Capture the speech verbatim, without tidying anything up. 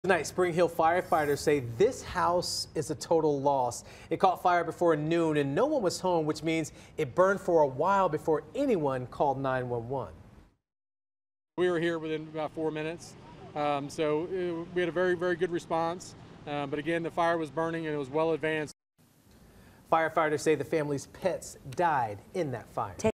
Tonight, Spring Hill firefighters say this house is a total loss. It caught fire before noon and no one was home, which means it burned for a while before anyone called nine one one. We were here within about four minutes, um, so it, we had a very, very good response. Um, but again, the fire was burning and it was well advanced. Firefighters say the family's pets died in that fire.